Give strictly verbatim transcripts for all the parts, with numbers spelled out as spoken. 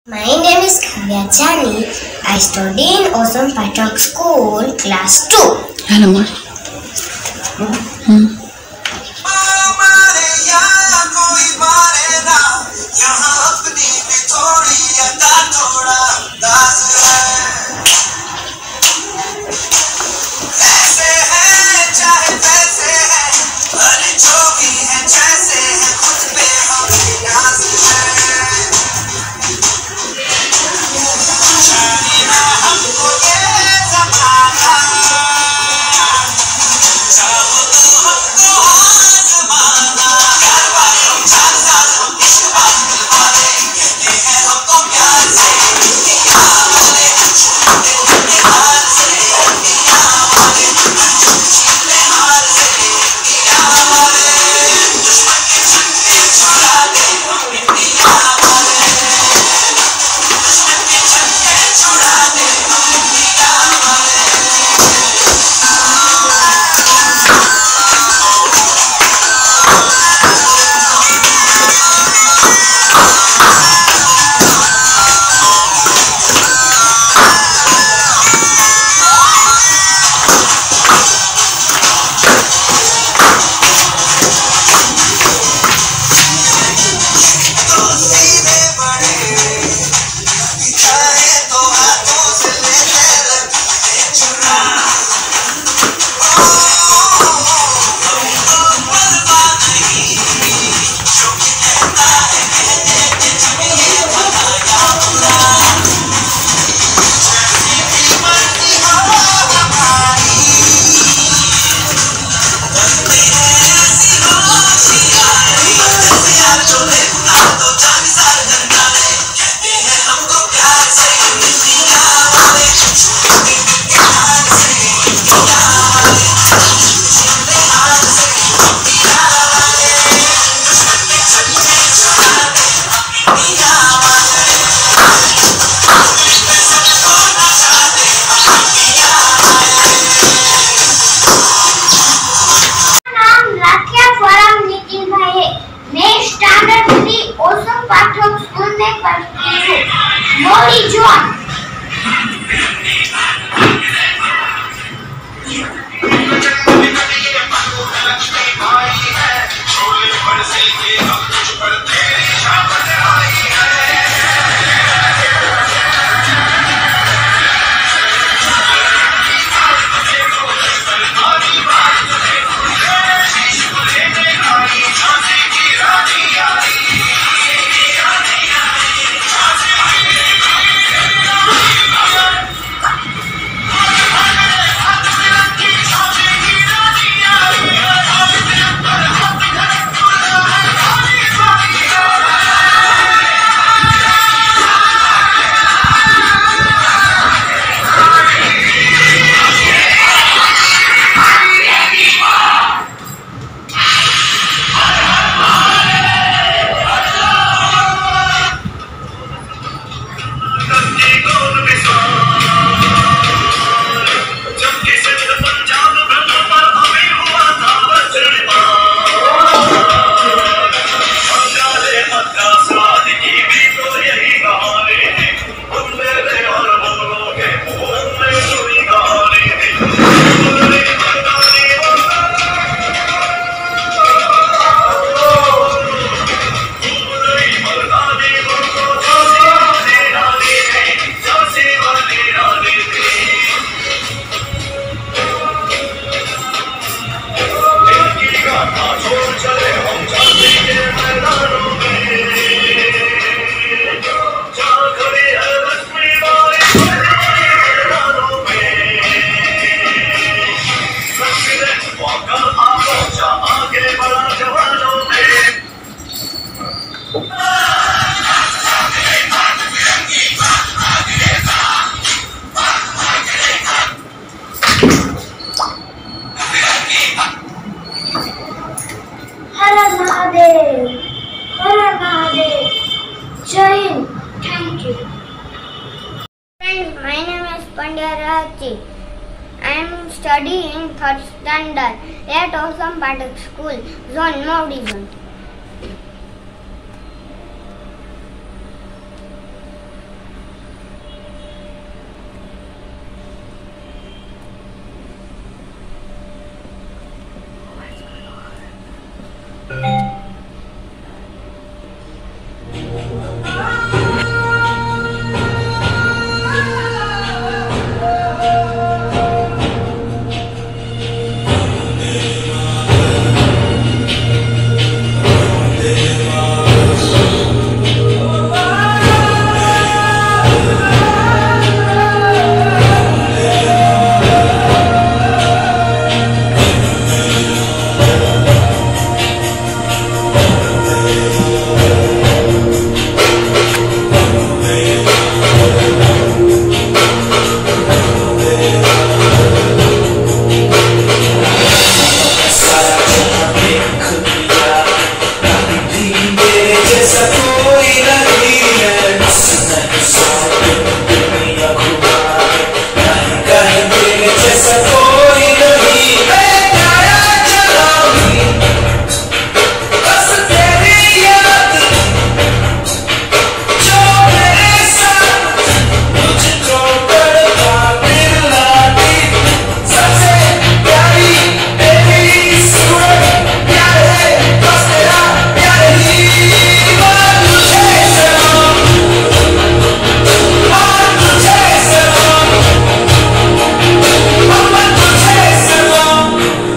My name is Kavya Chani. I study in Awesome Pathak School, class two. Hello, ma. Hmm. Awesome Pathak School में पढ़ती हूँ। मोरी John. Thank you. Friends, my name is Pandya Rachi. I am studying third standard at Awesome Pathak School, Zone Modi Zone. जैसा कोई नहीं है, बस नहीं साथ दुनिया घुमा के, नहीं कहीं तेरे जैसा कोई नहीं। मैं आया चला भी बस तेरी याद, जो मेरे साथ मुझको तड़पा दिलाती। सबसे प्यारी तेरी सूरत, प्यार है बस तेरा प्यार ही। और तुझे सलाम, और तुझे सलाम, और तुझे सलाम।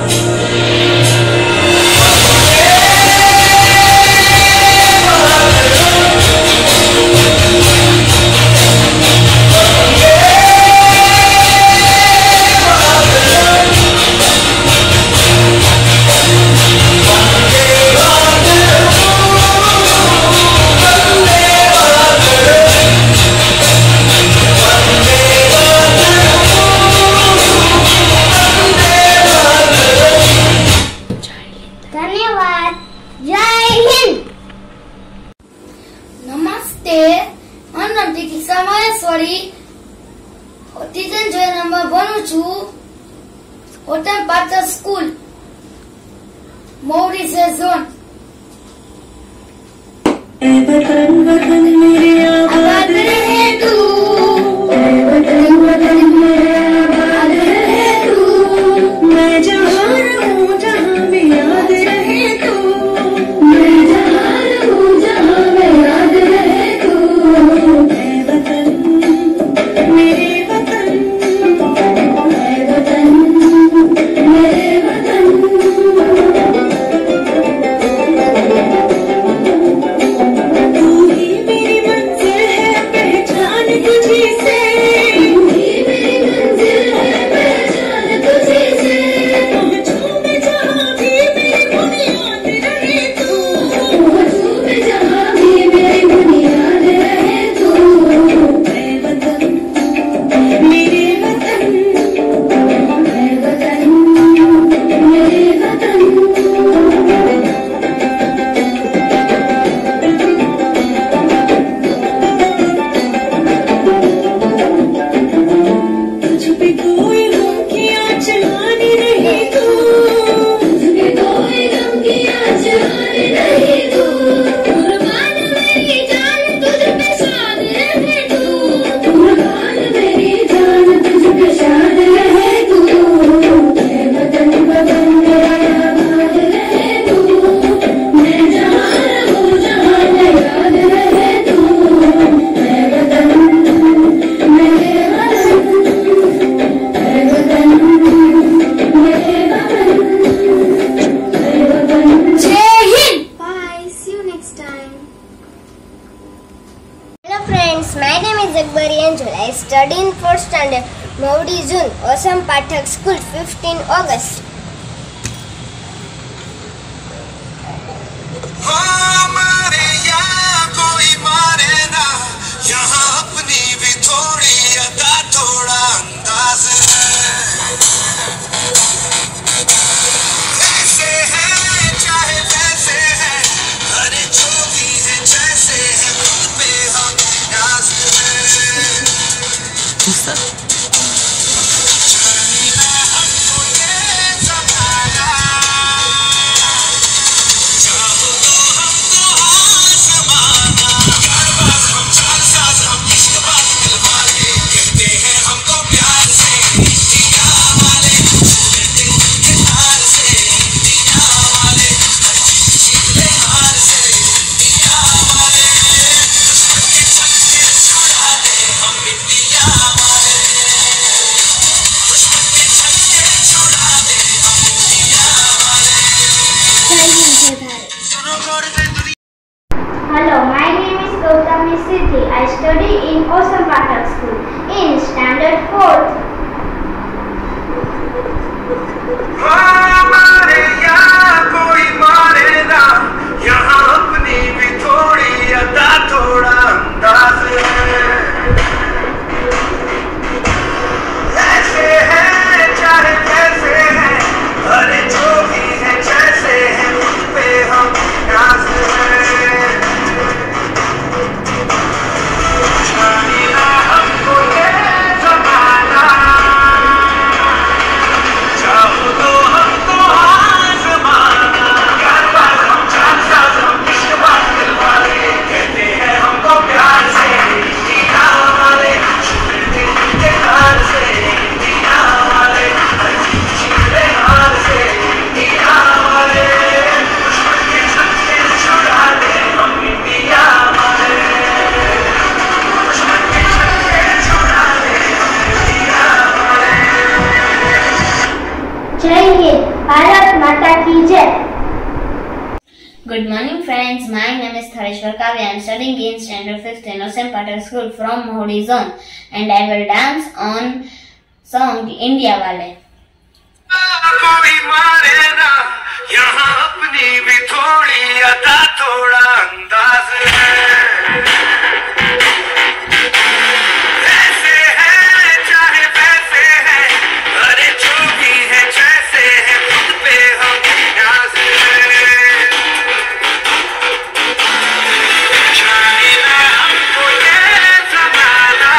धन्यवाद। जय हिंद। नमस्ते, મારું નામ દીક્ષા મહેશ્વરી, ઓટિઝમ જોઈ નંબર ભણું છું, હોટલ પાટણ સ્કૂલ, મૌરી છે ઝોન। वतन वतन मेरे आबाद रहे तू, वतन वतन मेरे आबाद रहे तू, मैं जहाँ रहूं जहाँ भी याद रहे तू, मैं जहाँ रहूं जहाँ भी याद रहे तू, ऐ वतन मेरे वतन, ऐ वतन मेरे वतन। तू ही मेरी मंजिल है, पहचान तुझी से, तू ही मेरी मंजिल है, पहचान तुझी से, पहुंचूं मैं जहाँ भी मेरी बुनियाद रहे तू, पहुंचूं मैं जहाँ भी मेरी बुनियाद रहे तू, ऐ वतन मेरे वतन, ऐ वतन मेरे वतन। तुझ पे कोई गम की आँच आने नहीं तू, तुझ पे कोई गम की आँच आने नहीं तू, कुर्बान मेरी जान तुझ पे शाद रहे तू, कुर्बान मेरी जान तुझ पे शाद रहे तू, ऐ वतन वतन मेरा आबाद रहे तू, मैं जहाँ रहूं जहाँ मैं याद रहे तू, ऐ वतन मेरे वतन, ऐ वतन मेरे वतन, ऐ वतन। જય Hind. Bye. See you next time. Hello friends, my name is Akbari Angel. I study in fourth standard, Maudi Zone, Awesome Pathak School, fifteenth August. हाँ मारे या कोई मारे ना, यहाँ अपनी भी थोड़ी अदा थोड़ा अंदाज है। ऐसे है चाहे वैसे है, अरे जो भी है जैसे है, खुद पे हम नाज है। चलना हमको ये जमाना, चाहो तो हमको आसमाना। कारबाज हम चालसाज हम इश्कबाज दिलवाले, कहते हैं हमको प्यार से इंडिया वाले, सुनते के हार से इंडिया वाले, हर चीज सीख ले हार से इंडिया वाले, दुश्मन के छक्के छुड़ा दे हम इंडिया वाले, दुश्मन के छक्के छुड़ा दे हम इंडिया वाले। सुनो गौर से दुनिया। Hello, my name is Gautami Siddhi. I study in Awesome Pathak School in standard fourth. हाँ मारे या कोई मारे ना, यहाँ अपनी भी थोड़ी अदा थोड़ा अंदाज है। ऐसे है चाहे जैसे है, अरे जो भी है जैसे है, खुद पे हम नाज है। Good morning friends, my name is Thareshwar Kavya. I am studying in standard fifth in Osam Patel School from Mahodi Zone and I will dance on song India Wale. कोई मारे ना यहाँ अपनी भी थोड़ी अदा थोड़ा अंदाज है ऐसे है चाहे वैसे है अरे जो भी है जैसे है खुद पे हम नाज है जाने ना हमको ये जमाना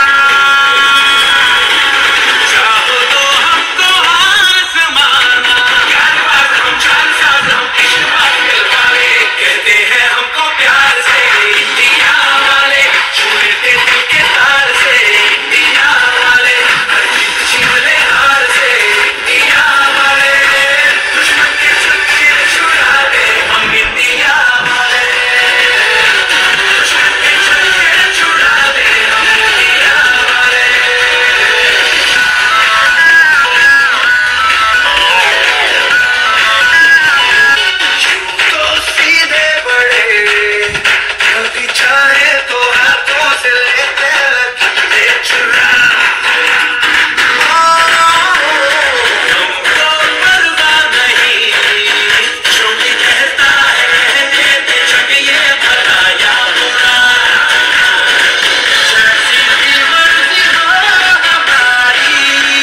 चाहो तो हमको आसमाना यार हम चाल साज हम इश्क बात दिल वाले कहते हैं हमको प्यार से इंडिया वाले छूते दिल के तार से इंडिया वाले हर जीत छीन ले हार से इंडिया वाले दुश्मन के छक्के छुड़ा दे हम इंडिया वाले दुश्मन के छक्के छुड़ा दे हम इंडिया वाले तो सीधे बड़े कभी चाहे तो हाथों से लेते लगते चुरा हमको परवा नहीं जो भी कहता है कहने दे जग ये भला या बुरा जैसी भी मर्जी हो हमारी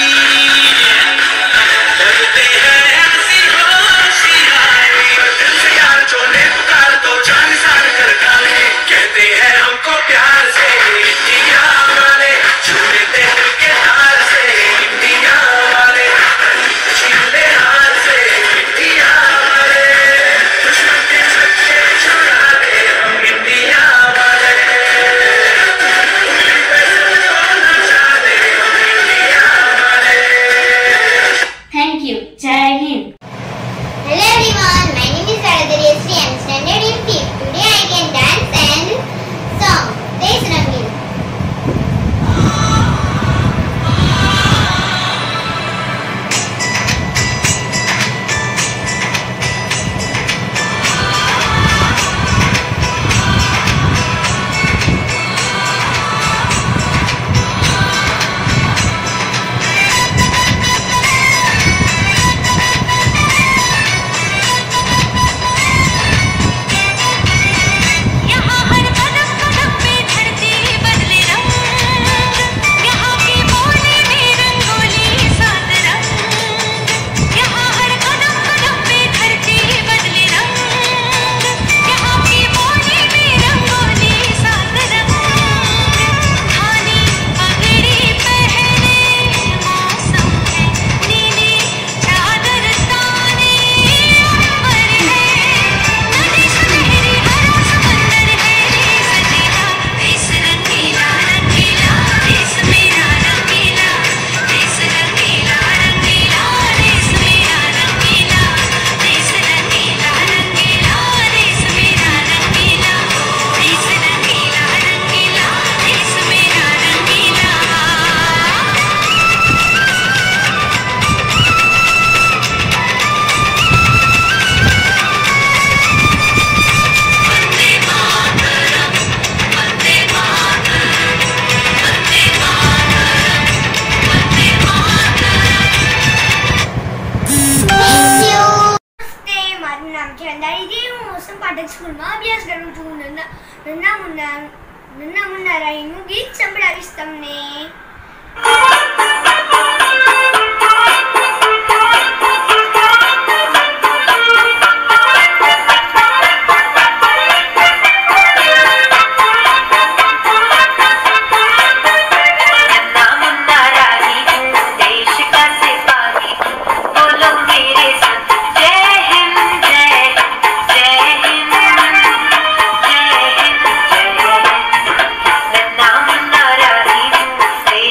लगते हैं ऐसी होशियारी दिल से यार जो ने पुकार तो जान सार कर डाले कहते हैं हमको प्यार से इंडिया वाले छूते दिल के हार से इंडिया वाले छीन ले हार से इंडिया वाले दुश्मन के छक्के छुड़ा दे हम इंडिया वाले नचा दे हम इंडिया वाले Thank you. Jai Hind. Hello everyone, my name is Aradhari Sri. I am standard in fifth. Today I can dance and song. This Rangil. यहाँ हर कदम कदम पे धरती बदले रंग यहाँ की बोली में रंगोली सात रंग यहाँ हर कदम कदम पे धरती बदले रंग यहाँ की बोली में रंगोली सात रंग धानी पगड़ी पहने मौसम है नीली चादर ताने अंबर है नदी सुनहरी हरा समंदर है सजीला देश रंगीला रंगीला देश मेरा रंगीला देश रंगीला रंगीला देश मेरा रंगीला देश रंगीला रंगीला देश मेरा रंगीला देश रंगीला रंगीला देश मेरा रंगीला वंदे मातरम वंदे मातरम वंदे मातरम वंदे मातरम Thank you. નમસ્તે, મારું નામ છે અંધારીજી. હું ઓસમ પાઠક સ્કૂલમાં અભ્યાસ કરું છું. નન્ના નન્ના મુન્ના નન્ના મુન્ના રાણીનું ગીત સંભળાવીશ તમને. नन्ना मुन्ना रानी हूँ देश का सिपाही हूँ बोलो मेरे संग जय हिंद जय हिंद जय हिंद जय हिंद जय हिंद नन्ना मुन्ना रानी हूँ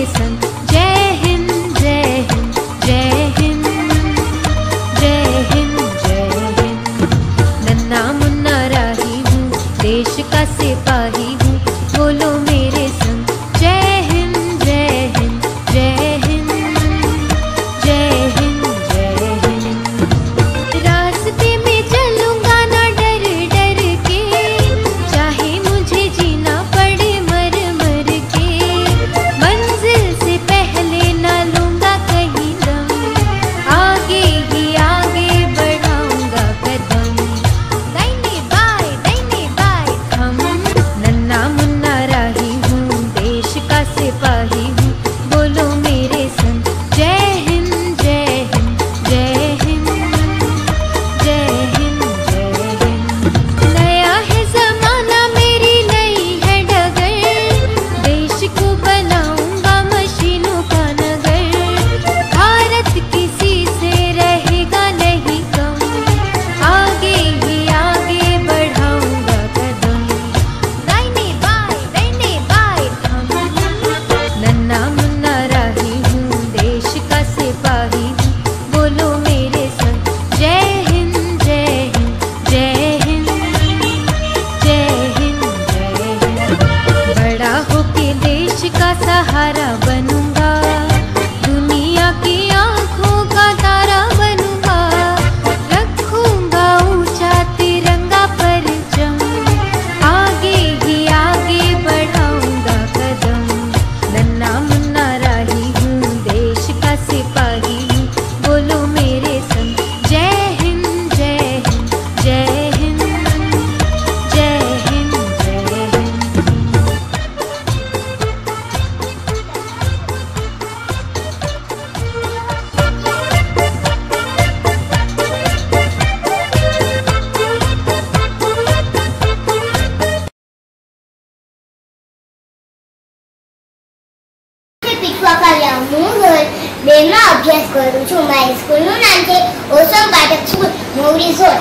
संग। जय हिंद जय हिंद जय हिंद जय हिंद जय हिंद। नन्ना मुन्ना राही हूँ, देश का सिपाही हूँ, बोलो मेरे संग। जय हिंद जय हिंद जय हिंद जय हिंद जय हिंद। रास्ते में चलूंगा ना डर डर के, चाहे मुझे जीना पड़े मर मर के। मंजिल से पहले ना लूंगा कहीं दम, आगे ही आगे बढ़ाऊंगा कदम। दाहिने बाएं दाहिने बाएं हम। नन्ना मुन्ना राही हूँ, देश का सिपाही हूँ, बोलो मेरे संग। जय हिंद जय हिंद जय हिंद जय हिंद जय हिंद। नया है जमाना, मेरी नई है डगर, देश को बनाऊंगा मशीनों का नगर। भारत किसी से रहेगा नहीं कम, आगे ही आगे बढ़ाऊंगा कदम। दाहिने बाएं दाहिने बाएं हम। नन्ना मुन्ना राही हूँ, देश का सिपाही हूँ, बोलो मेरे संग। जय हिंद जय हिंद जय हिंद जय हिंद जय हिंद। बड़ा होके देश का सहारा बनूंगा, दुनिया की आंखों का तारा बनूंगा। रखूंगा ऊंचा तिरंगा परचम, आगे ही आगे बढ़ाऊंगा कदम। नन्ना मुन्ना राही हूँ, देश का सिपाही हूँ, बोलो मेरे संग। जय हिंद जय हिंद जय हिंद जय हिंद जय हिंद। પીઠવાકાલિયા હું ધોરણ બે માં અભ્યાસ કરું છું. મારી સ્કૂલનું નામ છે ઓસમ પાઠક સ્કૂલ મોવડી ઝોન.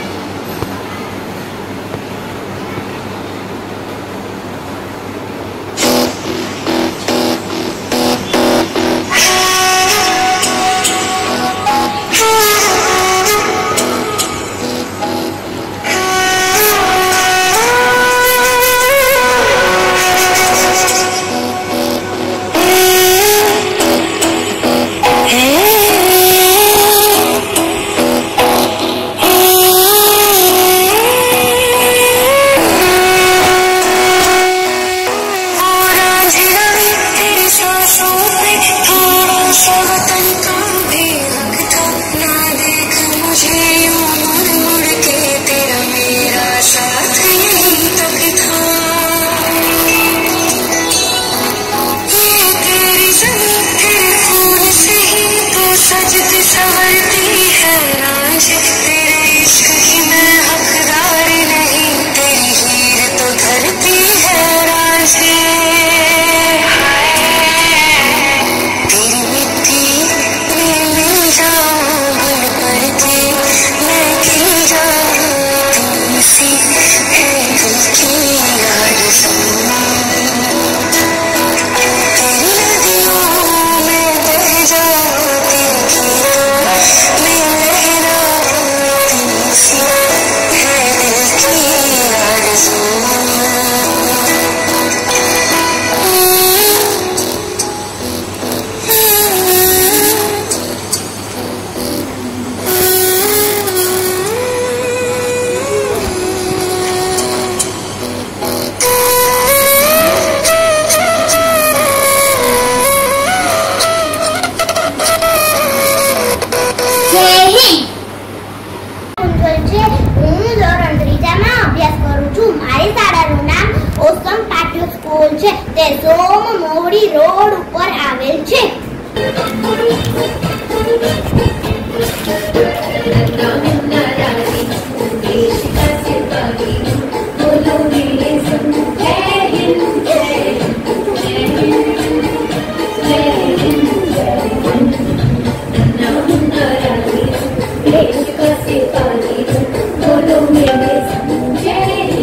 તે સોમ મોવડી રોડ ઉપર આવેલ છે.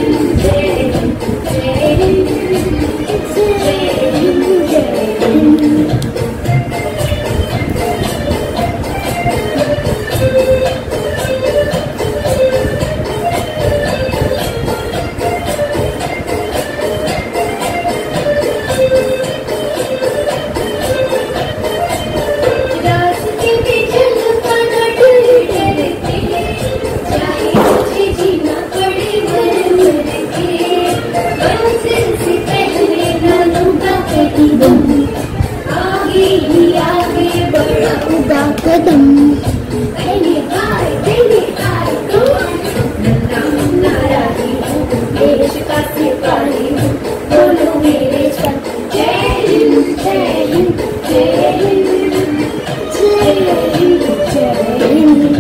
Thank you. आगे ही आगे बढ़ूंगा कदम पहले बार पहले बार तो नन्हा मुन्ना राही हूँ देश का सिपाही हूँ बोलो मेरे संग जय हिंद जय हिंद जय हिंद जय हिंद जय हिंद।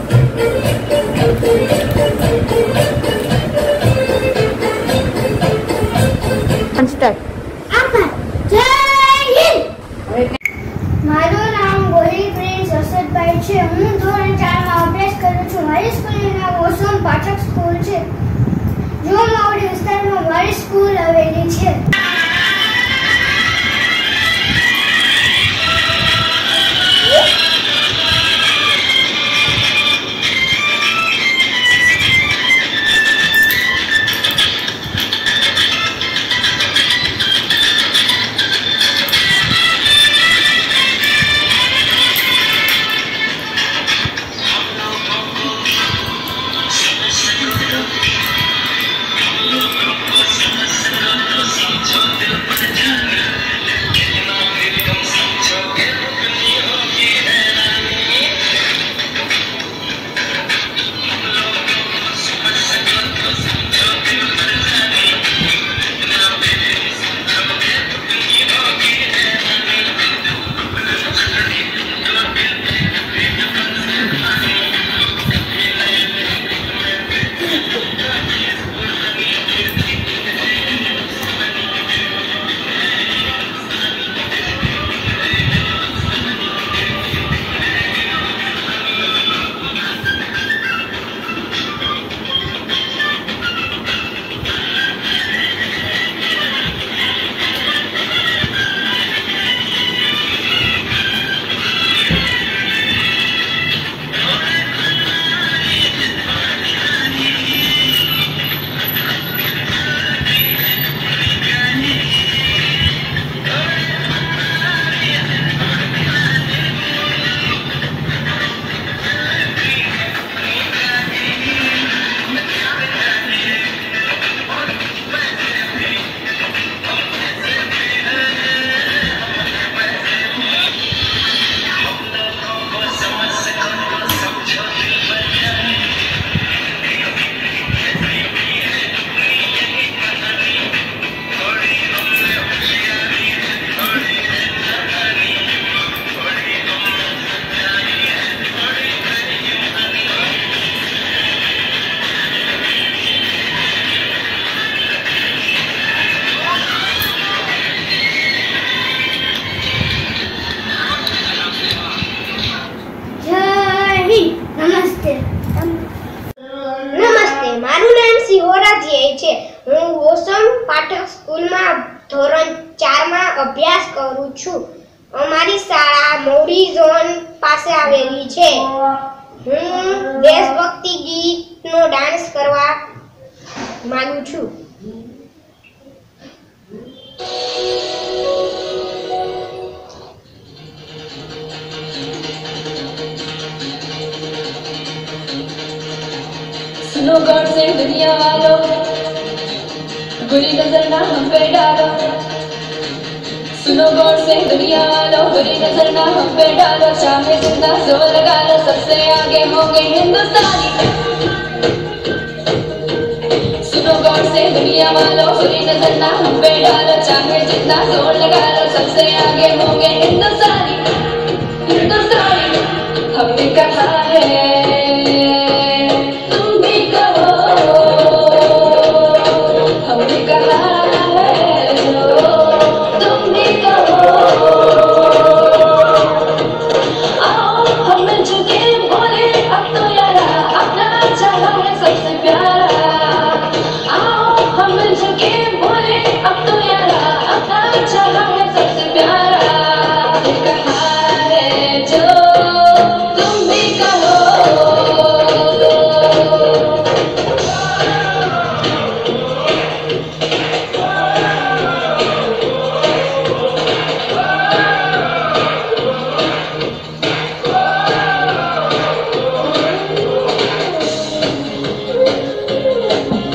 મારું નામ ગોહિલ પ્રિન્સ અસદભાઈ છે. હું ધોરણ ચાર માં અભ્યાસ કરું છું. મારી સ્કૂલનું નામ ઓસમ પાઠક સ્કૂલ છે. જો માવડી વિસ્તારમાં મારી સ્કૂલ આવેલી છે. હું ઓસમ પાઠક સ્કૂલમાં ધોરણ ચાર માં અભ્યાસ કરું છું. અમારી શાળા મોવડી ઝોન પાસે આવેલી છે. હું દેશભક્તિ ગીતનો ડાન્સ કરવા માંગુ છું. सुनो गौर से दुनिया वालों, बुरी नजर ना हम पे डालो. सुनो गौर से दुनिया वालों, बुरी नजर ना हम पे डालो. चाहे जितना जोर लगा लो, सबसे आगे होंगे हिंदुस्तानी. सुनो गौर से दुनिया वालों, बुरी नजर ना हम पे डालो. चाहे जितना जोर लगा लो, सबसे आगे होंगे हिंदुस्तानी. हिंदुस्तानी हमने कहा है,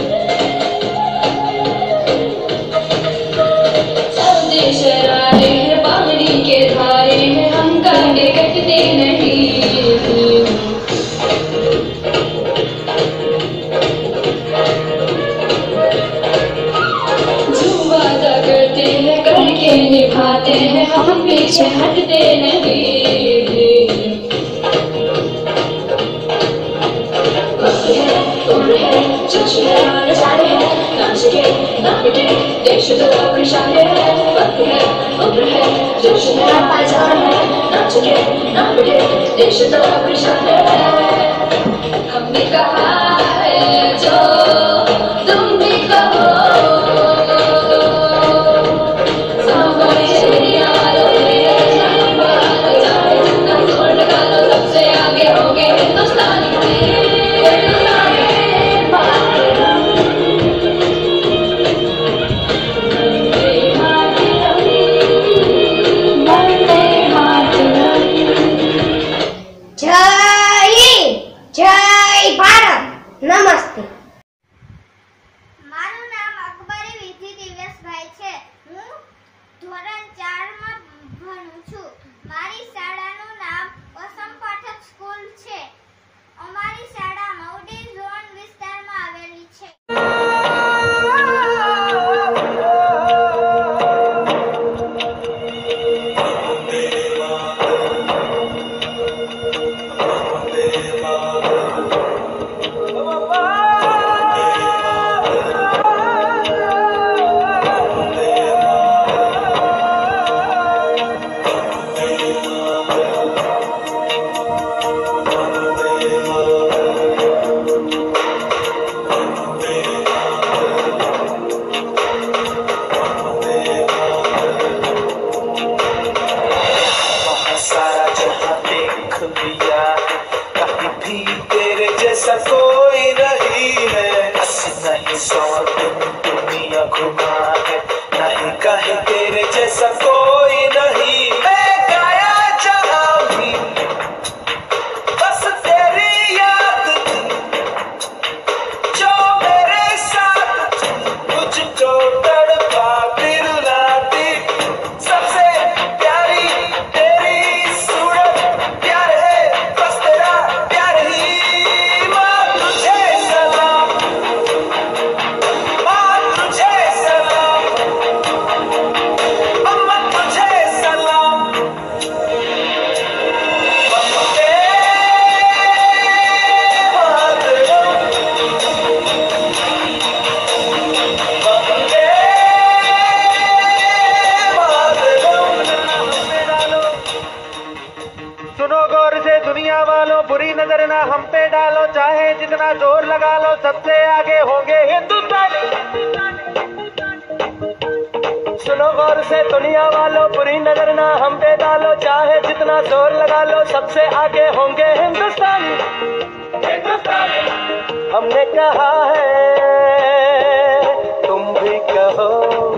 शेरानी हम पीछे हटते नहीं। वक्त है, उम्र है, जोश है और सारे हैं, ना झुके ना पिटे, देश तो अपने शाने है। वक्त है, उम्र है, जोश है और सारे हैं, ना झुके ना पिटे, देश तो अपने शाने है। हमने कहा है जो तुम भी कहो, सबसे आगे होंगे हिंदुस्तानी। जय हिंद, जय भारत, नमस्ते। મારું નામ અકબરી વિધિ દિવ્યેશભાઈ છે। હું ધોરણ ચાર માં ભણું છું। મારી શાળાનું નામ ઓસમ પાઠક સ્કૂલ છે। અમારી શાળા મહુડી ઝોન વિસ્તારમાં આવેલી છે। कोई नहीं है, अस्सी नहीं सौ दिन दुनिया घुमा है, नहीं कहीं तेरे जैसा कोई नहीं। मैं गाया जहाँ भी बस तेरी याद थी, जो मेरे साथ मुझको तड़पाती रुलाती। सबसे प्यारी तेरी सूरत, प्यार है बस तेरा प्यार ही। सुनो गौर से दुनिया वालों, बुरी नजर ना हम पे डालो, चाहे जितना जोर लगा लो, सबसे आगे होंगे हिंदुस्तानी। सुनो गौर से दुनिया वालों, बुरी नजर ना हम पे डालो, चाहे जितना जोर लगा लो, सबसे आगे होंगे हिंदुस्तानी। हिंदुस्तानी हमने कहा है, तुम भी कहो।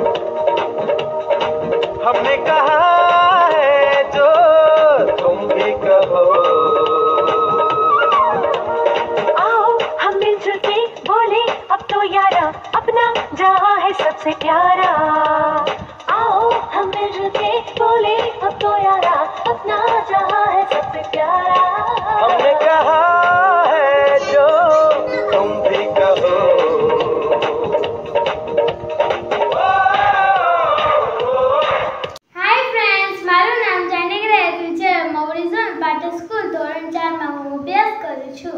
हमने कहा है जो तुम भी कहो। आओ हम मिलजुल के बोले अब तो यारा, अपना जहां है सबसे प्यारा। आओ हम मिलजुल के बोले अब तो यारा, अपना जहां है सबसे प्यारा। हमने कहा है जो तुम भी कहो। હાય ફ્રેન્ડ્સ, મારું નામ જાનકી રહેતું છે। મહુડી ઝોન પાઠક સ્કૂલ ધોરણ ચાર માં હું અભ્યાસ કરું છું।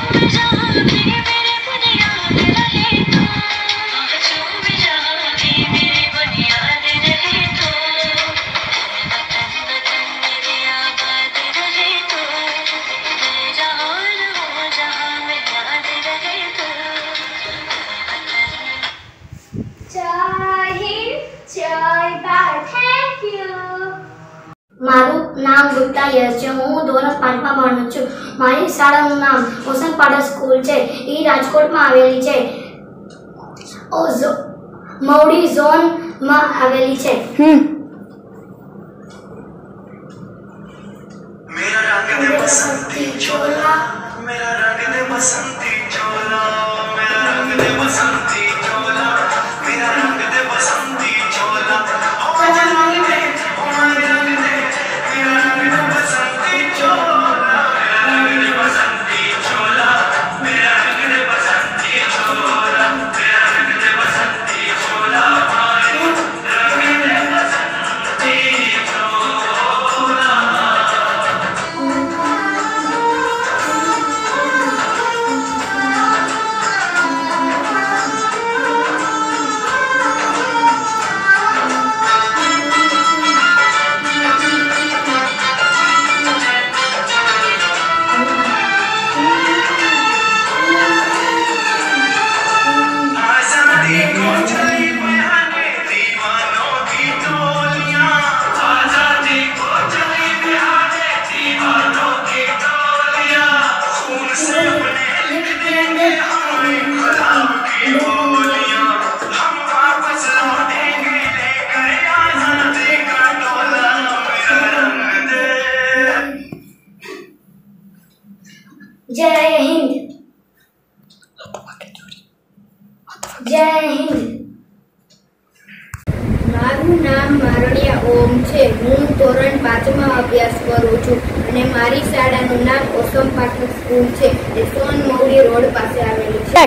મારું નામ ગુપ્તા યશ છે. હું ધોરણ પાંચમાં ભણું છું. મારી શાળાનું નામ ઓસમ પાટર સ્કૂલ છે. એ રાજકોટમાં આવેલી છે. ઓઝો મવડી ઝોનમાં આવેલી છે. मेरा रंग दे बसंती चोला, मेरा रंग दे बसंती चोला, मेरा रंग दे बसंती चोला, मेरा रंग दे बसंती चोला. ओ मेरा रंग दे, ओ मेरा रंग दे, मेरा रंग दे बसंती चोला, मेरा रंग दे बसंती चोला, मेरा रंग दे बसंती चोला, मेरा रंग दे बसंती चोला, मेरा रंग दे बसंती चोला. आजादी को चली बिहाने दीवानों की टोलियां, आजादी को चली बिहाने दीवानों की टोलियां, खून से अपने लिख देंगे हम इंकलाब की बोलियां, हम वापस लौटेंगे लेकर आजादी का डोला. मेरा रंग दे. જય હિન્દ. જય હિન્દ. મારું નામ મારણિયા ઓમ છે. હું ધોરણ પાંચમાં અભ્યાસ કરું છું અને મારી શાળાનું નામ ઓસમ પાટણ સ્કૂલ છે. તે સોન મવડી રોડ પાસે આવેલી છે.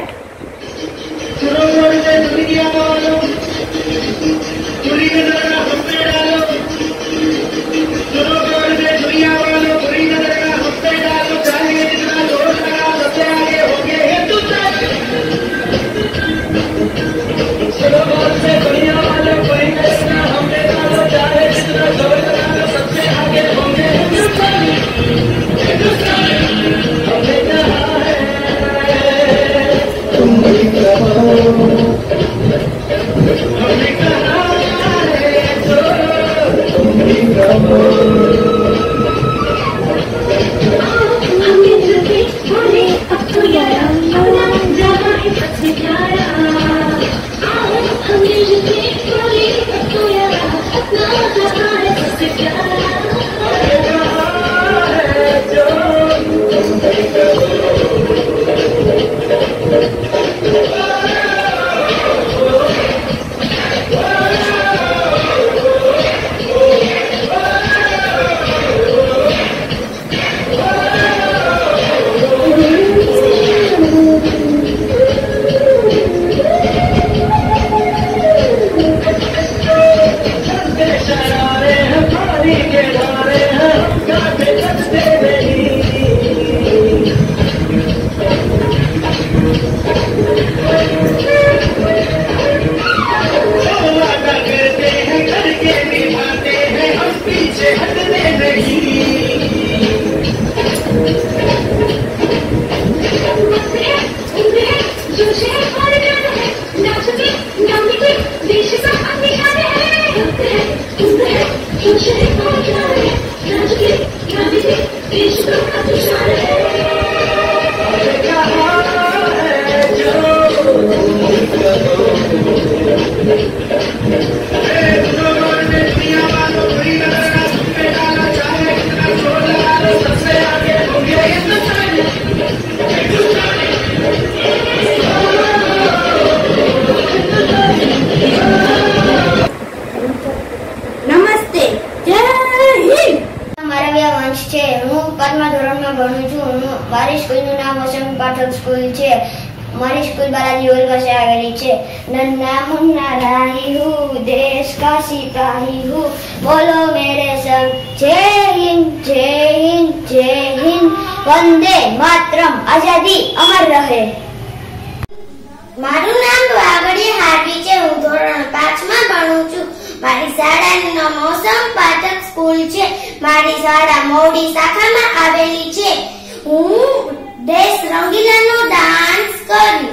પાંચમા ધોરણમાં ભણું છું. હું મારી સ્કૂલનું નામ ઓસમ પાટણ સ્કૂલ છે. અમારી સ્કૂલ બાલાજી હોલ પાસે આવેલી છે. નન્ના મુન્ના રાહી હું, દેશ કા સિપાહી હું, બોલો મેરે સંગ જય હિન્દ જય હિન્દ જય હિન્દ, વંદે માતરમ, આઝાદી અમર રહે. મારું નામ વાગડિયા હાર્વી છે. હું ધોરણ પાંચમાં ભણું છું. મારી શાળાનું નામ મોસમ પાઠક સ્કૂલ છે. મારી શાળા મોવડી શાખામાં આવેલી છે. હું દેશ રંગીલાનો ડાન્સ કરી.